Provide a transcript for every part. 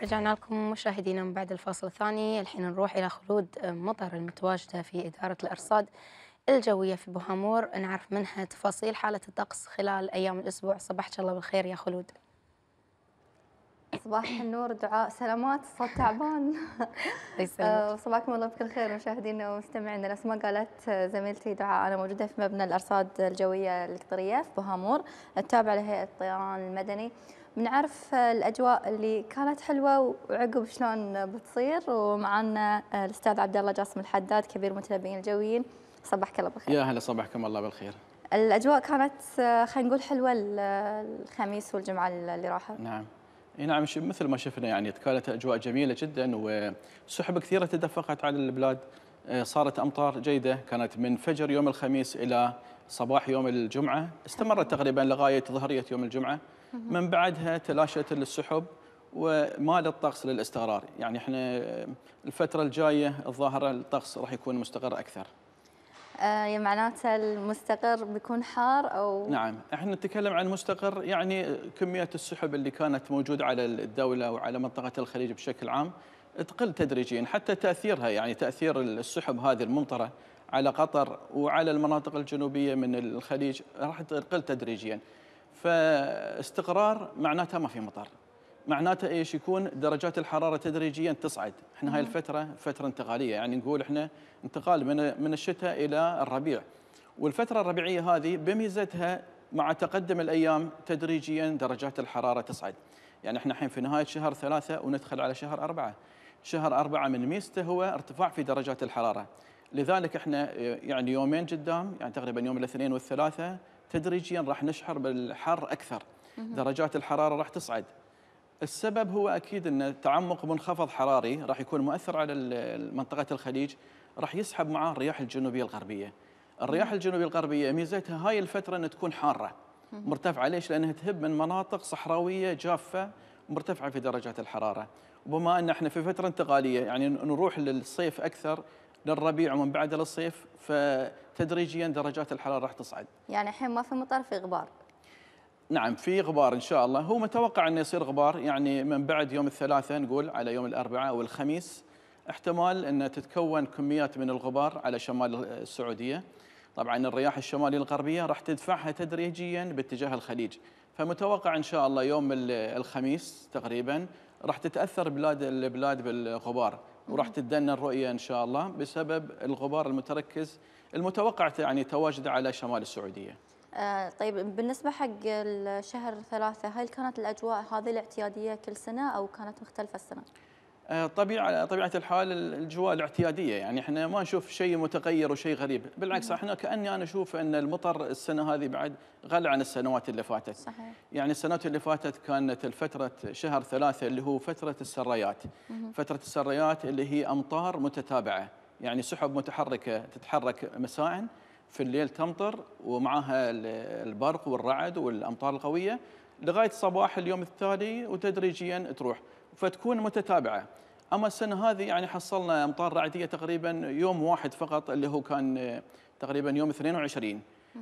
رجعنا لكم مشاهدينا من بعد الفاصل الثاني. الحين نروح إلى خلود مطر المتواجدة في إدارة الأرصاد الجوية في بوهامور، نعرف منها تفاصيل حالة الطقس خلال أيام الأسبوع. صباحك الله بالخير يا خلود. صباح النور دعاء، سلامات، الصوت تعبان. الله يسلمك. صباحكم الله بكل خير مشاهدينا ومستمعينا. نفس ما قالت زميلتي دعاء، أنا موجودة في مبنى الأرصاد الجوية القطرية في بوهامور التابع لهيئة الطيران المدني. بنعرف الأجواء اللي كانت حلوة وعقب شلون بتصير، ومعنا الأستاذ عبد الله جاسم الحداد كبير متنبئين الجويين. صباحك الله بالخير. يا هلا، صباحكم الله بالخير. الأجواء كانت خلينا نقول حلوة الخميس والجمعة اللي راحوا. نعم. اي نعم، مثل ما شفنا يعني كانت اجواء جميله جدا، وسحب كثيره تدفقت على البلاد. صارت امطار جيده، كانت من فجر يوم الخميس الى صباح يوم الجمعه، استمرت تقريبا لغايه ظهريه يوم الجمعه. من بعدها تلاشت السحب ومال الطقس للاستقرار. يعني احنا الفتره الجايه الظاهره الطقس راح يكون مستقر اكثر. معناته المستقر بيكون حار أو؟ نعم، احنا نتكلم عن مستقر، يعني كمية السحب اللي كانت موجودة على الدولة وعلى منطقة الخليج بشكل عام تقل تدريجيا، حتى تأثيرها يعني تأثير السحب هذه الممطرة على قطر وعلى المناطق الجنوبية من الخليج راح تقل تدريجيا. فاستقرار معناتها ما في مطر، معناته ايش؟ يكون درجات الحرارة تدريجيا تصعد. احنا هاي الفترة فترة انتقالية، يعني نقول احنا انتقال من الشتاء إلى الربيع. والفترة الربيعية هذه بميزتها مع تقدم الأيام تدريجيا درجات الحرارة تصعد. يعني احنا الحين في نهاية شهر 3 وندخل على شهر 4. شهر 4 من ميزته هو ارتفاع في درجات الحرارة. لذلك احنا يعني يومين قدام، يعني تقريبا يوم الاثنين والثلاثاء تدريجيا راح نشعر بالحر أكثر، درجات الحرارة راح تصعد. السبب هو أكيد أن تعمق منخفض حراري راح يكون مؤثر على منطقة الخليج، راح يسحب معاه الرياح الجنوبية الغربية. الرياح الجنوبية الغربية ميزتها هاي الفترة أن تكون حارة مرتفعة. ليش؟ لأنها تهب من مناطق صحراوية جافة مرتفعة في درجات الحرارة. وبما أن احنا في فترة انتقالية، يعني نروح للصيف أكثر، للربيع ومن بعد للصيف، فتدريجيا درجات الحرارة راح تصعد. يعني الحين ما في مطر، في غبار. نعم، في غبار إن شاء الله. هو متوقع أنه يصير غبار يعني من بعد يوم الثلاثاء، نقول على يوم الأربعاء أو الخميس احتمال أن تتكون كميات من الغبار على شمال السعودية. طبعا الرياح الشمالية الغربية راح تدفعها تدريجيا باتجاه الخليج، فمتوقع إن شاء الله يوم الخميس تقريبا راح تتأثر البلاد بالغبار، وراح تدنى الرؤية إن شاء الله بسبب الغبار المتركز المتوقع يعني تواجده على شمال السعودية. طيب بالنسبة حق الشهر 3، هل كانت الأجواء هذه الاعتيادية كل سنة أو كانت مختلفة السنة؟ طبيعة الحال الأجواء الاعتيادية، يعني احنا ما نشوف شيء متغير وشيء غريب، بالعكس احنا كأني أنا أشوف أن المطر السنة هذه بعد غلى عن السنوات اللي فاتت. صحيح. يعني السنوات اللي فاتت كانت الفترة شهر 3 اللي هو فترة السريات. فترة السريات اللي هي أمطار متتابعة، يعني سحب متحركة تتحرك مساء، في الليل تمطر ومعها البرق والرعد والأمطار القوية لغاية صباح اليوم التالي، وتدريجيا تروح فتكون متتابعة. أما السنة هذه يعني حصلنا أمطار رعدية تقريبا يوم واحد فقط، اللي هو كان تقريبا يوم 22.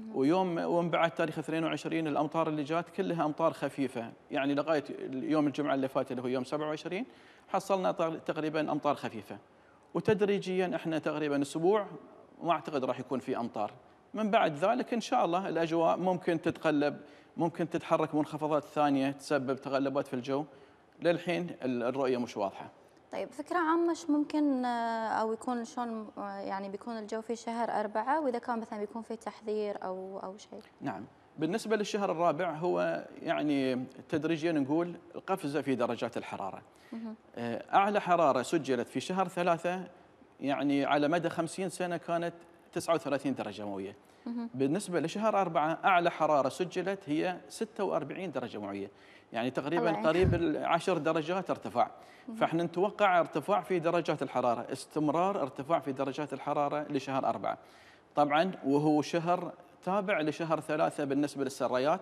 ومن بعد تاريخ 22 الأمطار اللي جات كلها أمطار خفيفة، يعني لغاية يوم الجمعة اللي فات اللي هو يوم 27 حصلنا تقريبا أمطار خفيفة. وتدريجيا احنا تقريبا أسبوع ما أعتقد راح يكون في أمطار. من بعد ذلك إن شاء الله الأجواء ممكن تتقلب، ممكن تتحرك منخفضات ثانية تسبب تقلبات في الجو. للحين الرؤية مش واضحة. طيب فكرة عامة ايش ممكن أو يكون شلون يعني بيكون الجو في شهر 4، وإذا كان مثلا بيكون في تحذير أو شيء؟ نعم، بالنسبة للشهر الرابع هو يعني تدريجيا نقول قفزة في درجات الحرارة. أعلى حرارة سجلت في شهر 3 يعني على مدى 50 سنة كانت 39 درجة مئوية. بالنسبة لشهر 4 أعلى حرارة سجلت هي 46 درجة مئوية، يعني تقريبا الله يعين. قريب 10 درجات ارتفاع. فاحنا نتوقع ارتفاع في درجات الحرارة، استمرار ارتفاع في درجات الحرارة لشهر 4. طبعا وهو شهر تابع لشهر 3 بالنسبة للسريات،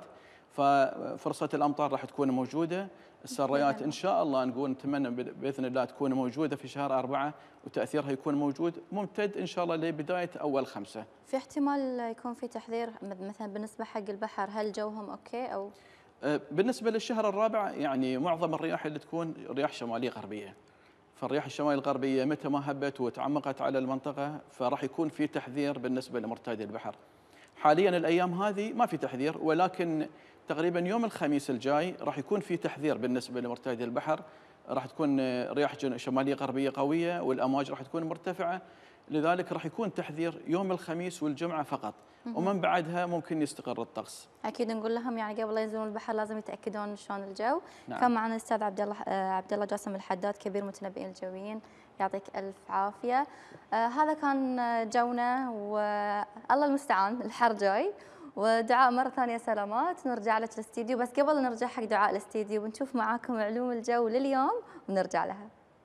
ففرصة الأمطار راح تكون موجودة. السريات إن شاء الله نقول نتمنى بإذن الله تكون موجودة في شهر 4، وتأثيرها يكون موجود ممتد إن شاء الله لبداية أول 5. في احتمال يكون في تحذير مثلا بالنسبة حق البحر، هل جوهم أوكي أو؟ بالنسبة للشهر الرابع يعني معظم الرياح اللي تكون رياح شمالية غربية. فالرياح الشمالية الغربية متى ما هبت وتعمقت على المنطقة فراح يكون في تحذير بالنسبة لمرتادي البحر. حاليا الأيام هذه ما في تحذير، ولكن تقريبا يوم الخميس الجاي راح يكون في تحذير بالنسبة لمرتادي البحر. راح تكون رياح شمالية غربية قوية والأمواج راح تكون مرتفعة، لذلك راح يكون تحذير يوم الخميس والجمعة فقط، ومن بعدها ممكن يستقر الطقس. اكيد نقول لهم يعني قبل لا ينزلون البحر لازم يتاكدون شلون الجو. نعم. كان معنا الاستاذ عبد الله جاسم الحداد كبير متنبئين الجويين، يعطيك الف عافيه. هذا كان جونا، والله المستعان الحر جاي. ودعاء مره ثانيه سلامات، نرجع لك الاستديو، بس قبل نرجع حق دعاء الاستديو بنشوف معاكم علوم الجو لليوم ونرجع لها.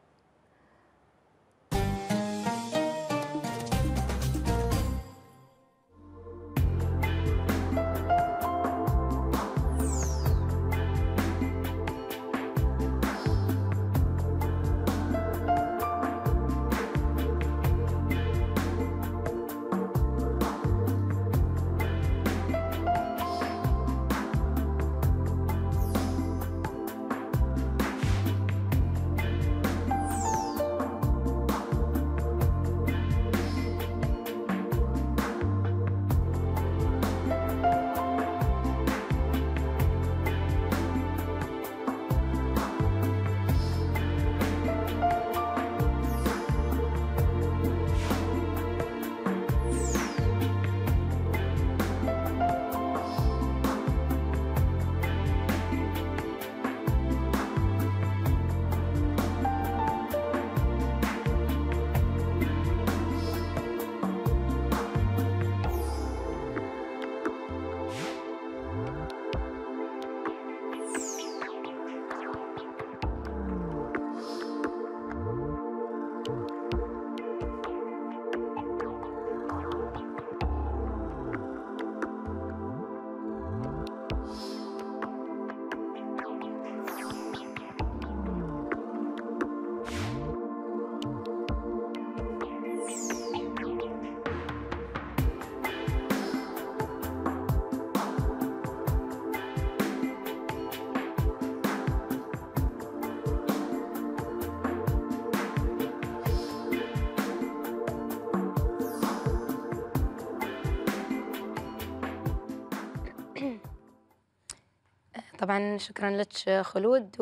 طبعا شكرا لك خلود.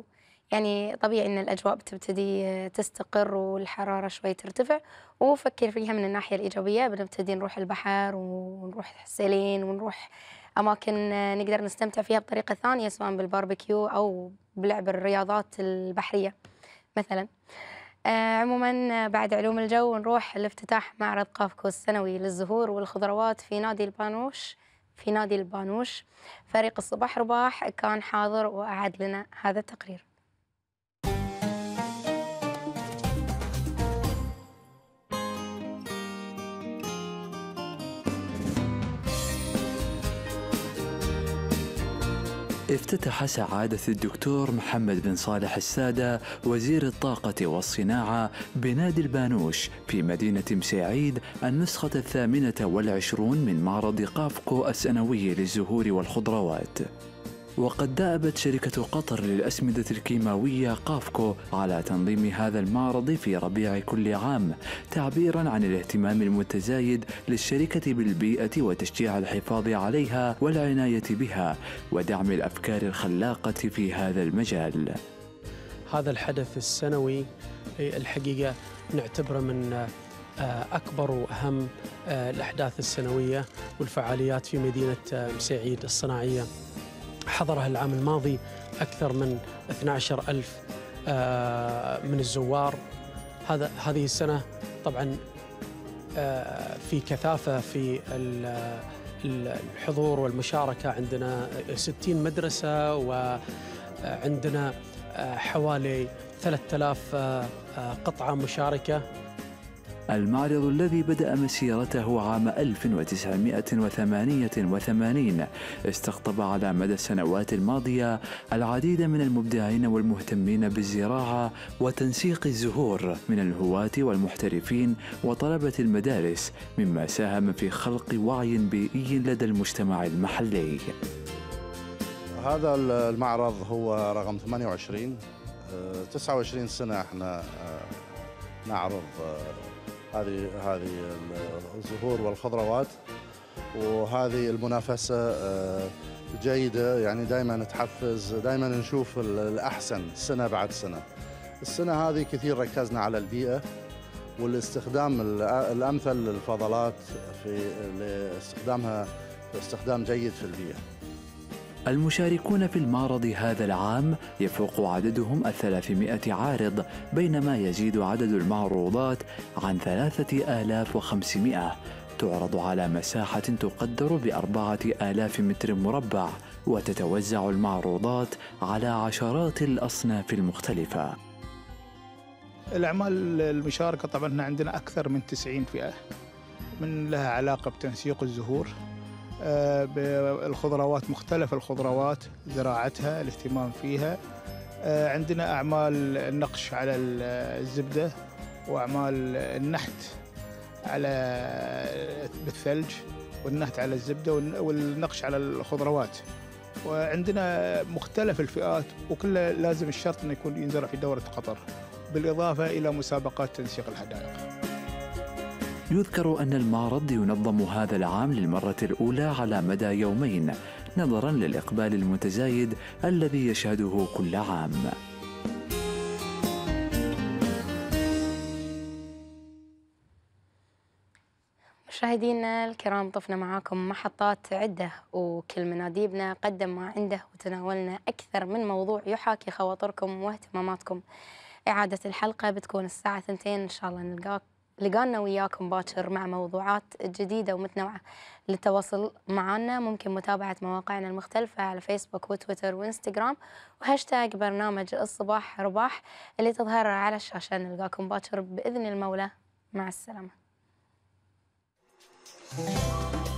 ويعني طبيعي ان الاجواء بتبتدي تستقر والحراره شوي ترتفع، وفكر فيها من الناحيه الايجابيه، بنبتدي نروح البحر ونروح سيلين ونروح اماكن نقدر نستمتع فيها بطريقه ثانيه، سواء بالباربيكيو او بلعب الرياضات البحريه مثلا. عموما بعد علوم الجو نروح لافتتاح معرض قافكو السنوي للزهور والخضروات في نادي البانوش. فريق الصباح رباح كان حاضر وأعد لنا هذا التقرير. افتتح سعادة الدكتور محمد بن صالح السادة وزير الطاقة والصناعة بنادي البانوش في مدينة مساعيد النسخة 28 من معرض قافكو السنوي للزهور والخضروات. وقد دأبت شركة قطر للأسمدة الكيماوية قافكو على تنظيم هذا المعرض في ربيع كل عام، تعبيراً عن الاهتمام المتزايد للشركة بالبيئة وتشجيع الحفاظ عليها والعناية بها ودعم الأفكار الخلاقة في هذا المجال. هذا الحدث السنوي الحقيقة نعتبره من أكبر وأهم الأحداث السنوية والفعاليات في مدينة مساعيد الصناعية. حضرها العام الماضي أكثر من 12,000 من الزوار. هذه السنة طبعا في كثافة في الحضور والمشاركة، عندنا 60 مدرسة وعندنا حوالي 3000 قطعة مشاركة. المعرض الذي بدأ مسيرته عام 1988 استقطب على مدى السنوات الماضية العديد من المبدعين والمهتمين بالزراعة وتنسيق الزهور من الهواة والمحترفين وطلبة المدارس، مما ساهم في خلق وعي بيئي لدى المجتمع المحلي. هذا المعرض هو رقم 28. 29 سنة احنا نعرض هذه الزهور والخضروات، وهذه المنافسة جيدة، يعني دائما تحفز، دائما نشوف الأحسن سنة بعد سنة. السنة هذه كثير ركزنا على البيئة والاستخدام الأمثل للفضلات لاستخدامها استخدام جيد في البيئة. المشاركون في المعرض هذا العام يفوق عددهم 300 عارض، بينما يزيد عدد المعروضات عن 3500. تعرض على مساحة تقدر ب4000 متر مربع، وتتوزع المعروضات على عشرات الأصناف المختلفة. الأعمال المشاركة طبعا احنا عندنا أكثر من 90 فئة، من لها علاقة بتنسيق الزهور، بالخضروات، مختلف الخضروات، زراعتها، الاهتمام فيها. عندنا أعمال النقش على الزبدة، وأعمال النحت على بالثلج، والنحت على الزبدة، والنقش على الخضروات. وعندنا مختلف الفئات، وكلها لازم الشرط أنه يكون ينزرع في دورة قطر، بالإضافة إلى مسابقات تنسيق الحدائق. يذكر أن المعرض ينظم هذا العام للمرة الأولى على مدى يومين، نظراً للإقبال المتزايد الذي يشهده كل عام. مشاهدينا الكرام، طفنا معاكم محطات عدة، وكل مناديبنا قدم ما عنده، وتناولنا أكثر من موضوع يحاكي خواطركم واهتماماتكم. إعادة الحلقة بتكون الساعة 2 إن شاء الله. لقانا وياكم باكر مع موضوعات جديدة ومتنوعة. للتواصل معنا ممكن متابعة مواقعنا المختلفة على فيسبوك وتويتر وإنستغرام، وهاشتاج برنامج الصباح رباح اللي تظهر على الشاشة. نلقاكم باكر بإذن المولى. مع السلامة.